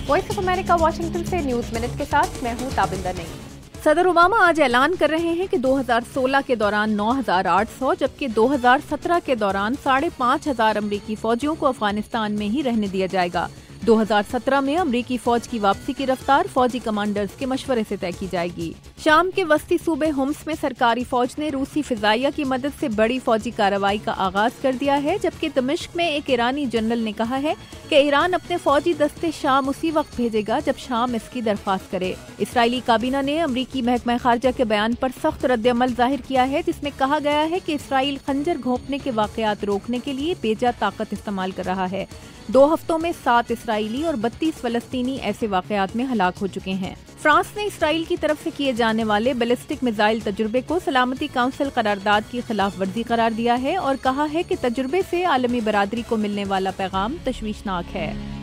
Voice of America Washington سے news minute کے ساتھ میں ہوں تابندہ نئی۔ صدر اوباما آج اعلان کر رہے ہیں کہ 2016 کے دوران 9,800 جبکہ 2017 کے دوران 5,500 امریکی فوجیوں کو افغانستان میں ہی رہنے دیا جائے گا۔ 2017 میں امریکی فوج کی واپسی کی رفتار فوجی کمانڈرز کے مشورے سے طے کی جائے گی۔ شام کے وسطی صوبے ہومس میں سرکاری فوج نے روسی فضائیہ کی مدد سے بڑی فوجی کارروائی کا آغاز کر دیا ہے، جبکہ دمشق میں ایک ایرانی جنرل نے کہا ہے کہ ایران اپنے فوجی دستے شام اسی وقت بھیجے گا جب شام اس کی درخواست کرے۔ اسرائیلی کابینہ نے امریکی محکمہ خارجہ کے بیان پر سخت رد عمل ظاہر کیا ہے، جس میں کہا گیا ہے کہ اسرائیل خنجر گھونپنے کے واقعات روکنے کے لیے بیجا طاقت استعمال کر رہا ہے۔ 2 ہفتوں میں 7 اسرائیلی اور 32 فلسطینی ایسے واقعات میں ہلاک ہو چکے ہیں۔ فرانس نے اسرائیل کی طرف سے کیے جانے والے بیلسٹک میزائل تجربے کو سلامتی کونسل قرارداد کی خلاف ورزی قرار دیا ہے اور کہا ہے کہ تجربے سے عالمی برادری کو ملنے والا پیغام تشویشناک ہے۔